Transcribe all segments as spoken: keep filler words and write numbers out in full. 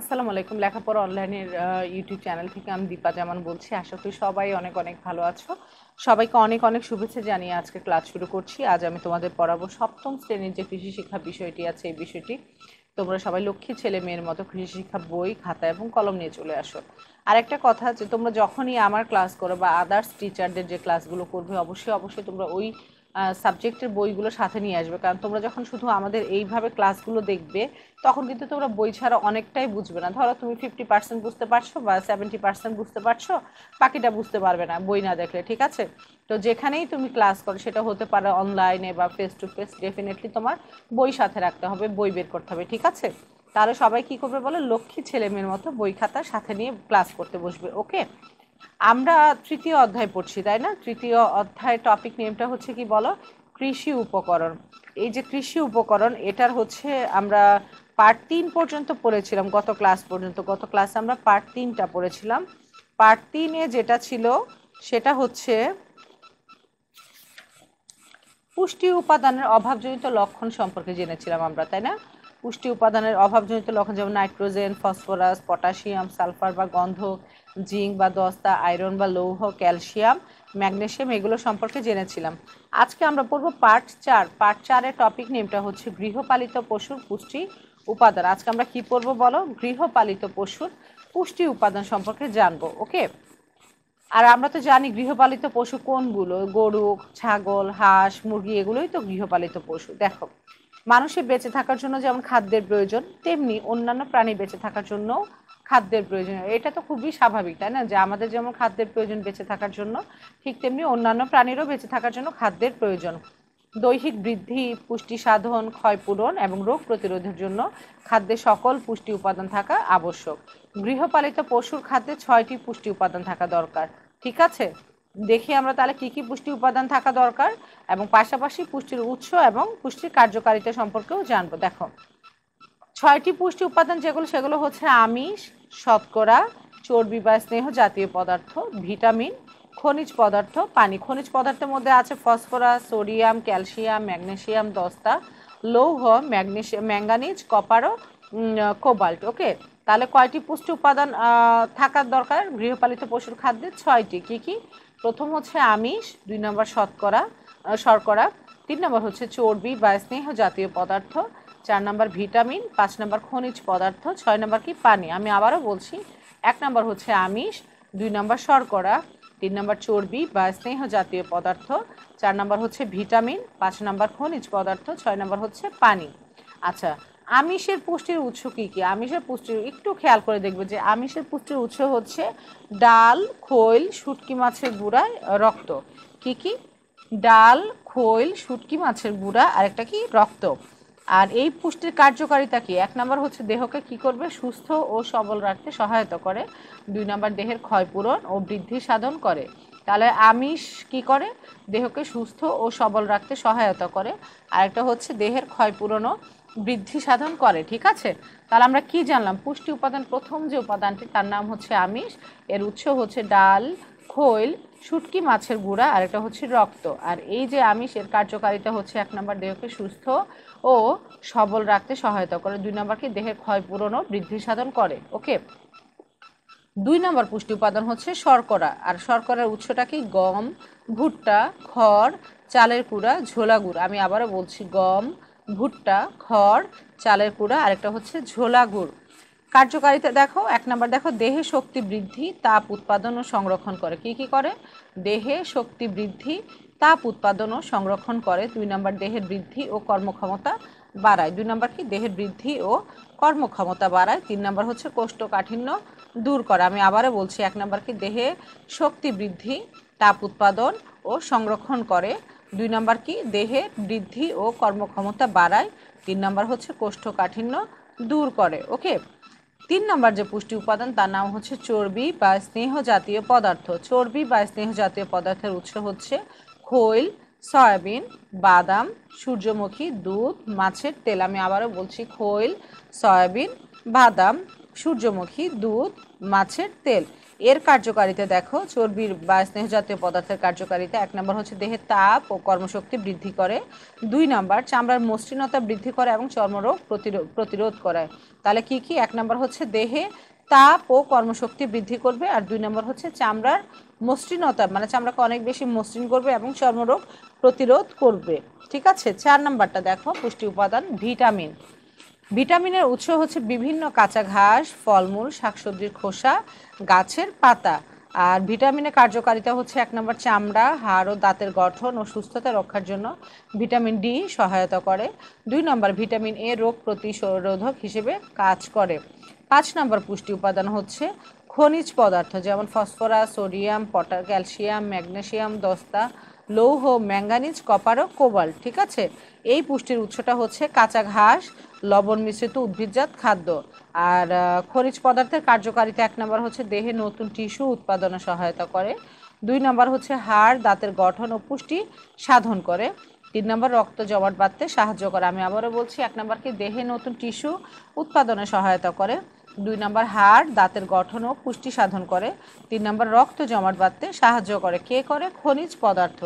আসসালামু আলাইকুম। লেখাপড়া অনলাইনের ইউটিউব চ্যানেল থেকে আমি দীপা জামান বলছি। আশা করি সবাই অনেক অনেক ভালো আছো। সবাইকে অনেক অনেক শুভেচ্ছা জানিয়ে আজকে ক্লাস শুরু করছি। আজ আমি তোমাদের পড়াবো সপ্তম শ্রেণীর যে কৃষি শিক্ষা বিষয়টি আছে, এই বিষয়টি তোমরা সবাই লক্ষ্মী ছেলে মেয়ের মতো কৃষি শিক্ষা বই, খাতা এবং কলম নিয়ে চলে আসো। আর একটা কথা, যে তোমরা যখনই আমার ক্লাস করো বা আদার্স টিচারদের যে ক্লাসগুলো করবে, অবশ্যই অবশ্যই তোমরা ওই সাবজেক্টের বইগুলো সাথে নিয়ে আসবে। কারণ তোমরা যখন শুধু আমাদের এইভাবে ক্লাসগুলো দেখবে, তখন কিন্তু তোমরা বই ছাড়া অনেকটাই বুঝবে না। ধরো তুমি ফিফটি পার্সেন্ট বুঝতে পারছো বা সেভেন্টি পার্সেন্ট বুঝতে পারছো, বাকিটা বুঝতে পারবে না বই না দেখলে, ঠিক আছে? তো যেখানেই তুমি ক্লাস করো, সেটা হতে পারে অনলাইনে বা ফেস টু ফেস, ডেফিনেটলি তোমার বই সাথে রাখতে হবে, বই বের করতে হবে, ঠিক আছে? তাহলে সবাই কি করবে বলো, লক্ষ্মী ছেলে মেয়ের মতো বই খাতা সাথে নিয়ে ক্লাস করতে বসবে। ওকে, আমরা তৃতীয় অধ্যায় পড়ছি, তাই না? তৃতীয় অধ্যায় টপিক নেমটা হচ্ছে কি বলো, কৃষি উপকরণ। এই যে কৃষি উপকরণ, এটার হচ্ছে আমরা পার্ট তিন পর্যন্ত পড়েছিলাম গত ক্লাস পর্যন্ত। গত ক্লাসে আমরা পার্ট তিনটা পড়েছিলাম। পার্ট তিনে যেটা ছিল সেটা হচ্ছে পুষ্টি উপাদানের অভাবজনিত লক্ষণ সম্পর্কে জেনেছিলাম আমরা, তাই না? পুষ্টি উপাদানের অভাবজনিত লক্ষণ যেমন নাইট্রোজেন, ফসফরাস, পটাশিয়াম, সালফার বা গন্ধক, জিঙ্ক বা দস্তা, আয়রন বা লৌহ, ক্যালসিয়াম, ম্যাগনেসিয়াম, এগুলো সম্পর্কে জেনেছিলাম। আজকে আমরা পড়বো পার্ট চার। পার্ট চারের টপিক নেমটা হচ্ছে গৃহপালিত পশুর পুষ্টি উপাদান। আজকে আমরা কি পড়বো বলো, গৃহপালিত পশুর পুষ্টি উপাদান সম্পর্কে জানবো। ওকে, আর আমরা তো জানি গৃহপালিত পশু কোনগুলো, গরু, ছাগল, হাঁস, মুরগি, এগুলোই তো গৃহপালিত পশু। দেখো, মানুষের বেঁচে থাকার জন্য যেমন খাদ্যের প্রয়োজন, তেমনি অন্যান্য প্রাণী বেঁচে থাকার জন্য খাদ্যের প্রয়োজন। এটা তো খুবই স্বাভাবিক, তাই না? যে আমাদের যেমন খাদ্যের প্রয়োজন বেঁচে থাকার জন্য, ঠিক তেমনি অন্যান্য প্রাণীরও বেঁচে থাকার জন্য খাদ্যের প্রয়োজন। দৈহিক বৃদ্ধি, পুষ্টি সাধন, ক্ষয়পূরণ এবং রোগ প্রতিরোধের জন্য খাদ্যে সকল পুষ্টি উপাদান থাকা আবশ্যক। গৃহপালিত পশুর খাদ্যে ছয়টি পুষ্টি উপাদান থাকা দরকার, ঠিক আছে? দেখি আমরা তাহলে কি কি পুষ্টি উপাদান থাকা দরকার, এবং পাশাপাশি পুষ্টির উৎস এবং পুষ্টির কার্যকারিতা সম্পর্কেও জানবো। দেখো, ছয়টি পুষ্টি উপাদান যেগুলো, সেগুলো হচ্ছে আমিষ, শর্করা, চর্বি বা স্নেহ জাতীয় পদার্থ, ভিটামিন, খনিজ পদার্থ, পানি। খনিজ পদার্থের মধ্যে আছে ফসফরাস, সোডিয়াম, ক্যালসিয়াম, ম্যাগনেসিয়াম, দস্তা, লৌহ, ম্যাগনেসিয়াম, ম্যাঙ্গানিজ, কপার ও কোবাল্ট। ওকে, তাহলে কয়টি পুষ্টি উপাদান থাকার দরকার গৃহপালিত পশুর খাদ্যে? ছয়টি। কি কি? প্রথম হচ্ছে আমিষ, দুই নম্বর শতকরা শর্করা, তিন নম্বর হচ্ছে চর্বি বা স্নেহ জাতীয় পদার্থ, চার নম্বর ভিটামিন, পাঁচ নম্বর খনিজ পদার্থ, ছয় নম্বর কি? পানি। আমি আবারও বলছি, এক নম্বর হচ্ছে আমিষ, দুই নম্বর শর্করা, তিন নম্বর চর্বি বা স্নেহ জাতীয় পদার্থ, চার নম্বর হচ্ছে ভিটামিন, পাঁচ নম্বর খনিজ পদার্থ, ছয় নম্বর হচ্ছে পানি। আচ্ছা, আমিষের পুষ্টির উৎস কি কি? আমিষের পুষ্টির একটু খেয়াল করে দেখবে যে আমিষের পুষ্টির উৎস হচ্ছে ডাল, খৈল, শুটকি মাছের গুঁড়া, রক্ত। কি কি? ডাল, খৈল, শুটকি মাছের গুঁড়া, আর একটা কি? রক্ত। আর এই পুষ্টির কার্যকারিতা কি? এক নম্বর হচ্ছে দেহকে কি করবে? সুস্থ ও সবল রাখতে সহায়তা করে। দুই নম্বর দেহের ক্ষয়পূরণ ও বৃদ্ধি সাধন করে। তাহলে আমিষ কি করে? দেহকে সুস্থ ও সবল রাখতে সহায়তা করে। আর একটা হচ্ছে দেহের ক্ষয়পূরণ ও বৃদ্ধি সাধন করে, ঠিক আছে? তাহলে আমরা কি জানলাম? পুষ্টি উপাদান, প্রথম যে উপাদানটি তার নাম হচ্ছে আমিষ, এর উৎস হচ্ছে ডাল, খৈল, শুটকি মাছের গুঁড়া, আর এটা হচ্ছে রক্ত। আর এই যে আমিষের কার্যকারিতা হচ্ছে এক নম্বর দেহকে সুস্থ ও সবল রাখতে সহায়তা করে, দুই নম্বর কি? দেহের ক্ষয়পূরণ ও বৃদ্ধি সাধন করে। ওকে, দুই নম্বর পুষ্টি উপাদান হচ্ছে শর্করা। আর শর্করার উৎসটা কি? গম, ভুট্টা, খড়, চালের কুড়া, ঝোলা গুড়। আমি আবারও বলছি, গম, ভুট্টা, খড়, চালের কুড়া, আরেকটা হচ্ছে ঝোলা গুড়। কার্যকারিতা দেখো, এক নম্বর দেখো, দেহে শক্তি বৃদ্ধি, তাপ উৎপাদন ও সংরক্ষণ করে। কি কি করে? দেহে শক্তি বৃদ্ধি, তাপ উৎপাদন ও সংরক্ষণ করে। দুই নম্বর দেহের বৃদ্ধি ও কর্মক্ষমতা বাড়ায়। দুই নম্বর কি? দেহের বৃদ্ধি ও কর্মক্ষমতা বাড়ায়। তিন নম্বর হচ্ছে কোষ্ঠকাঠিন্য দূর করে। আমি আবারও বলছি, এক নম্বর কি? দেহে শক্তি বৃদ্ধি, তাপ উৎপাদন ও সংরক্ষণ করে। দুই নম্বর কি? দেহের বৃদ্ধি ও কর্মক্ষমতা বাড়ায়। তিন নম্বর হচ্ছে কোষ্ঠকাঠিন্য দূর করে। ওকে, তিন নম্বর যে পুষ্টি উপাদান তার নাম হচ্ছে চর্বি বা স্নেহ জাতীয় পদার্থ। চর্বি বা স্নেহ জাতীয় পদার্থের উৎস হচ্ছে খৈল, সয়াবিন, বাদাম, সূর্যমুখী, দুধ, মাছের তেল। আমি আবারও বলছি, খৈল, সয়াবিন, বাদাম, সূর্যমুখী, দুধ, মাছের তেল। এর কার্যকারিতা দেখো, চর্বির বা স্নেহ জাতীয় পদার্থের কার্যকারিতা এক নম্বর হচ্ছে দেহের তাপ ও কর্মশক্তি বৃদ্ধি করে, দুই নম্বর চামড়ার মসৃণতা বৃদ্ধি করে এবং চর্মরোগ প্রতিরোধ প্রতিরোধ করে। তাহলে কি কি? এক নম্বর হচ্ছে দেহে তাপ ও কর্মশক্তি বৃদ্ধি করবে, আর দুই নম্বর হচ্ছে চামড়ার মসৃণতা মানে চামড়াকে অনেক বেশি মসৃণ করবে এবং চর্মরোগ প্রতিরোধ করবে। ঠিক আছে, চার নাম্বারটা দেখো, পুষ্টি উপাদান ভিটামিন। ভিটামিনের উৎস হচ্ছে বিভিন্ন কাঁচা ঘাস, ফলমূল, শাকসবজির খোসা, গাছের পাতা। আর ভিটামিনের কার্যকারিতা হচ্ছে এক নম্বর চামড়া, হাড় ও দাঁতের গঠন ও সুস্থতা রক্ষার জন্য ভিটামিন ডি সহায়তা করে, দুই নম্বর ভিটামিন এ রোগ প্রতিরোধক হিসেবে কাজ করে। পাঁচ নম্বর পুষ্টি উপাদান হচ্ছে খনিজ পদার্থ, যেমন ফসফরাস, সোডিয়াম, পটা ক্যালসিয়াম, ম্যাগনেসিয়াম, দস্তা, লৌহ, ম্যাঙ্গানিজ, কপার ও কোবাল্ট। ঠিক আছে, এই পুষ্টির উৎসটা হচ্ছে কাঁচা ঘাস, লবণ মিশ্রিত উদ্ভিদজাত খাদ্য। আর খনিজ পদার্থের কার্যকারিতা এক নম্বর হচ্ছে দেহে নতুন টিস্যু উৎপাদনে সহায়তা করে, দুই নম্বর হচ্ছে হাড়, দাঁতের গঠন ও পুষ্টি সাধন করে, তিন নম্বর রক্ত জমাট বাঁধতে সাহায্য করে। আমি আবারও বলছি, এক নম্বর কি দেহে নতুন টিস্যু উৎপাদনে সহায়তা করে, দুই নম্বর হাড়, দাঁতের গঠন ও পুষ্টি সাধন করে, তিন নম্বর রক্ত জমাট বাঁধতে সাহায্য করে। কে করে? খনিজ পদার্থ।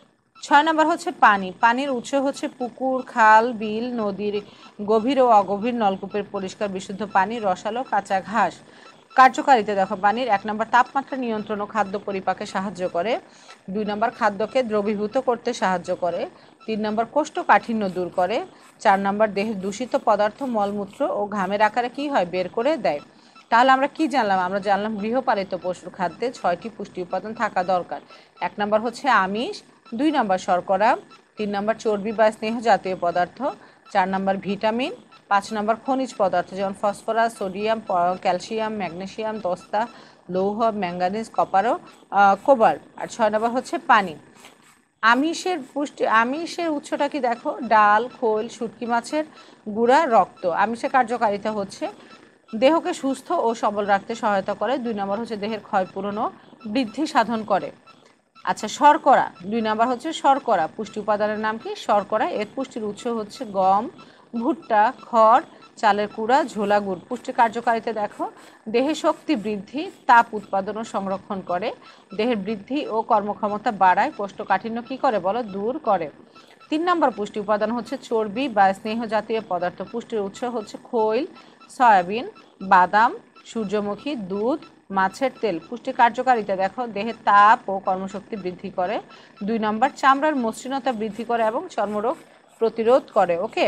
ছয় নম্বর হচ্ছে পানি। পানির উৎস হচ্ছে পুকুর, খাল, বিল, নদীর গভীর ও অগভীর নলকূপের পরিষ্কার বিশুদ্ধ পানি, রসালো, কাঁচা ঘাস। কার্যকারিতা দেখো পানির, এক নম্বর তাপমাত্রা নিয়ন্ত্রণ ও খাদ্য পরিপাকে সাহায্য করে, দুই নম্বর খাদ্যকে দ্রবীভূত করতে সাহায্য করে, তিন নম্বর কোষ্ঠকাঠিন্য দূর করে, চার নম্বর দেহের দূষিত পদার্থ মলমূত্র ও ঘামের আকারে কি হয় বের করে দেয়। তাহলে আমরা কি জানলাম? আমরা জানলাম গৃহপালিত পশুর খাদ্যে ছয়টি পুষ্টি উপাদান থাকা দরকার। এক নম্বর হচ্ছে আমিষ, দুই নম্বর শর্করা, তিন নম্বর চর্বি বা স্নেহ জাতীয় পদার্থ, চার নম্বর ভিটামিন, পাঁচ নম্বর খনিজ পদার্থ যেমন ফসফরাস, সোডিয়াম, ক্যালসিয়াম, ম্যাগনেসিয়াম, দস্তা, লৌহ, ম্যাঙ্গানিজ, কপার ও কোবাল্ট, আর ছয় নম্বর হচ্ছে পানি। আমিষের পুষ্টি, আমিষের উৎসটা কি দেখো, ডাল, খোল, শুটকি মাছের গুঁড়া, রক্ত। আমিষের কার্যকারিতা হচ্ছে দেহকে সুস্থ ও সবল রাখতে সহায়তা করে, দুই নম্বর হচ্ছে দেহের ক্ষয়পূরণ ও বৃদ্ধি সাধন করে। আচ্ছা, শর্করা, দুই নাম্বার হচ্ছে শর্করা। পুষ্টি উপাদানের নাম কি? শর্করা। এর পুষ্টির উৎস হচ্ছে গম, ভুট্টা, খড়, চালের কুড়া, ঝোলা গুড়। পুষ্টি কার্যকারিতা দেখো, দেহে শক্তি বৃদ্ধি, তাপ উৎপাদন ও সংরক্ষণ করে, দেহের বৃদ্ধি ও কর্মক্ষমতা বাড়ায়, কোষ্ঠকাঠিন্য কি করে বলো? দূর করে। তিন নম্বর পুষ্টি উপাদান হচ্ছে চর্বি বা স্নেহ জাতীয় পদার্থ। পুষ্টির উৎস হচ্ছে খৈল, সয়াবিন, বাদাম, সূর্যমুখী, দুধ, মাছের তেল। পুষ্টি কার্যকারিতা দেখো, দেহের তাপ ও কর্মশক্তি বৃদ্ধি করে, দুই নম্বর চামড়ার মসৃণতা বৃদ্ধি করে এবং চর্মরোগ প্রতিরোধ করে। ওকে,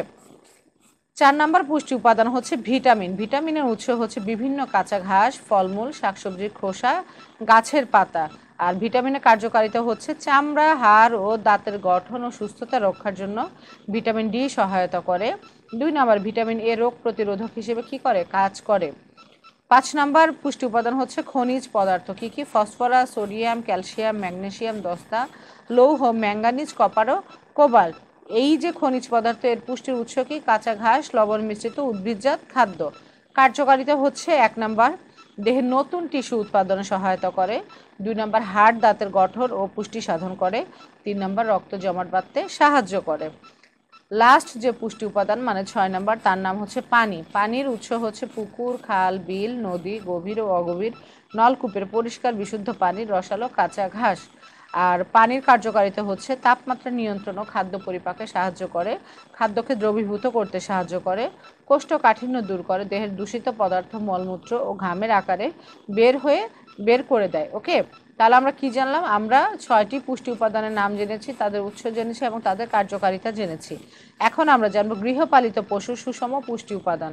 চার নম্বর পুষ্টি উপাদান হচ্ছে ভিটামিন। ভিটামিনের উৎস হচ্ছে বিভিন্ন কাঁচা ঘাস, ফলমূল, শাকসবজির খোসা, গাছের পাতা। আর ভিটামিনের কার্যকারিতা হচ্ছে চামড়া, হাড় ও দাঁতের গঠন ও সুস্থতা রক্ষার জন্য ভিটামিন ডি সহায়তা করে, দুই নম্বর ভিটামিন এ রোগ প্রতিরোধক হিসেবে কি করে? কাজ করে। পাঁচ নাম্বার পুষ্টি উপাদান হচ্ছে খনিজ পদার্থ। কি কি? ফসফরাস, সোডিয়াম, ক্যালসিয়াম, ম্যাগনেসিয়াম, দস্তা, লৌহ, ম্যাঙ্গানিজ, কপার ও কোবাল্ট। এই যে খনিজ পদার্থ, এর পুষ্টির উৎস কি? কাঁচা ঘাস, লবণ মিশ্রিত উদ্ভিদজাত খাদ্য। কার্যকারিতা হচ্ছে এক নাম্বার দেহের নতুন টিস্যু উৎপাদনে সহায়তা করে, দুই নাম্বার হাড়, দাঁতের গঠন ও পুষ্টি সাধন করে, তিন নাম্বার রক্ত জমাট বাঁধতে সাহায্য করে। লাস্ট যে পুষ্টি উপাদান মানে ছয় নম্বর, তার নাম হচ্ছে পানি। পানির উৎস হচ্ছে পুকুর, খাল, বিল, নদী, গভীর ও অগভীর নলকূপের পরিষ্কার বিশুদ্ধ পানি, রসালো, কাঁচা ঘাস। আর পানির কার্যকারিতা হচ্ছে তাপমাত্রা নিয়ন্ত্রণ ও খাদ্য পরিপাকে সাহায্য করে, খাদ্যকে দ্রবীভূত করতে সাহায্য করে, কোষ্ঠকাঠিন্য দূর করে, দেহের দূষিত পদার্থ মলমূত্র ও ঘামের আকারে বের হয়ে বের করে দেয়। ওকে, তাহলে আমরা কি জানলাম? আমরা ছয়টি পুষ্টি উপাদানের নাম জেনেছি, তাদের উৎস জেনেছি এবং তাদের কার্যকারিতা জেনেছি। এখন আমরা জানবো গৃহপালিত পশুর সুষম পুষ্টি উপাদান।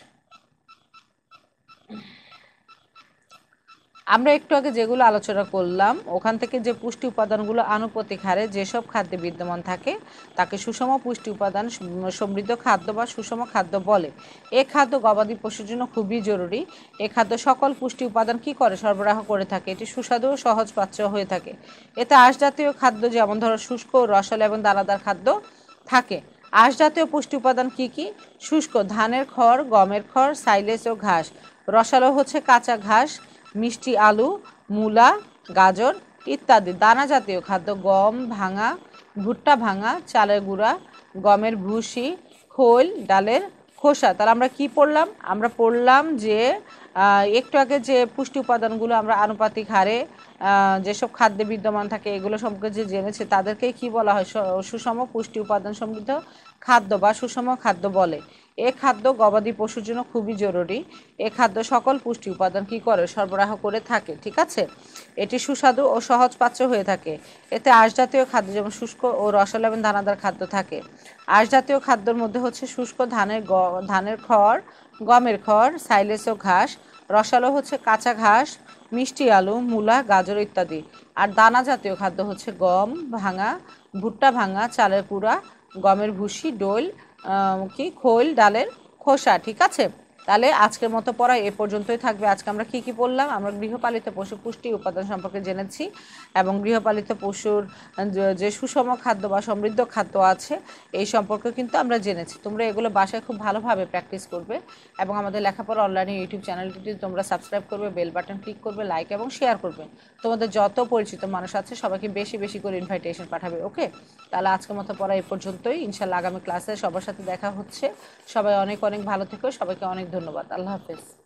আমরা একটু আগে যেগুলো আলোচনা করলাম ওখান থেকে যে পুষ্টি উপাদানগুলো আনুপাতিক হারে যেসব খাদ্যে বিদ্যমান থাকে তাকে সুষম পুষ্টি উপাদান সমৃদ্ধ খাদ্য বা সুষম খাদ্য বলে। এ খাদ্য গবাদি পশুর জন্য খুবই জরুরি। এ খাদ্য সকল পুষ্টি উপাদান কি করে? সরবরাহ করে থাকে। এটি সুস্বাদু ও সহজ পাচ্য হয়ে থাকে। এতে আঁশ জাতীয় খাদ্য যেমন ধরো শুষ্ক, রসালো এবং দানাদার খাদ্য থাকে। আঁশ জাতীয় পুষ্টি উপাদান কি কি? শুষ্ক ধানের খড়, গমের খড়, সাইলেজ ও ঘাস। রসালো হচ্ছে কাঁচা ঘাস, মিষ্টি আলু, মূলা, গাজর ইত্যাদি। দানা জাতীয় খাদ্য গম ভাঙা, ভুট্টা ভাঙা, চালের গুঁড়া, গমের ভুসি, খোল, ডালের খোসা। তাহলে আমরা কি পড়লাম? আমরা পড়লাম যে একটু আগে যে পুষ্টি উপাদানগুলো আমরা আনুপাতিক হারে যেসব খাদ্যে বিদ্যমান থাকে এগুলো সম্পর্কে যে জেনেছে তাদেরকেই কি বলা হয়, সুষম পুষ্টি উপাদান সমৃদ্ধ খাদ্য বা সুষম খাদ্য বলে। এ খাদ্য গবাদি পশুর জন্য খুবই জরুরি। এ খাদ্য সকল পুষ্টি উপাদান কি করে, সরবরাহ করে থাকে। ঠিক আছে, এটি সুস্বাদু ও সহজ পাচ্য হয়ে থাকে। এতে আঁশ জাতীয় খাদ্য যেমন শুষ্ক ও রসালো এবং দানাদার খাদ্য থাকে। আঁশ জাতীয় খাদ্যের মধ্যে হচ্ছে শুষ্ক ধানের ধানের খড়, গমের খড়, সাইলেজ ও ঘাস। রসালো হচ্ছে কাঁচা ঘাস, মিষ্টি আলু, মূলা, গাজর ইত্যাদি। আর দানা জাতীয় খাদ্য হচ্ছে গম ভাঙা, ভুট্টা ভাঙা, চালের কুড়া, গমের ভুসি, ডোল, কি খোল, ডালের খোসা। ঠিক আছে, তাহলে আজকের মতো পড়া এ পর্যন্তই থাকবে। আজকে আমরা কি কি বললাম, আমরা গৃহপালিত পশু পুষ্টি উপাদান সম্পর্কে জেনেছি এবং গৃহপালিত পশুর যে সুষম খাদ্য বা সমৃদ্ধ খাদ্য আছে এই সম্পর্কে কিন্তু আমরা জেনেছি। তোমরা এগুলো বাসায় খুব ভালোভাবে প্র্যাকটিস করবে এবং আমাদের লেখাপড়া অনলাইনে ইউটিউব চ্যানেলটি তোমরা সাবস্ক্রাইব করবে, বেল বাটন ক্লিক করবে, লাইক এবং শেয়ার করবে। তোমাদের যত পরিচিত মানুষ আছে সবাইকে বেশি বেশি করে ইনভাইটেশন পাঠাবে। ওকে, তাহলে আজকের মতো পড়া এ পর্যন্তই। ইনশাল্লাহ আগামী ক্লাসে সবার সাথে দেখা হচ্ছে। সবাই অনেক অনেক ভালো থেকো, সবাইকে অনেক ধন্যবাদ। আল্লাহ হাফেজ।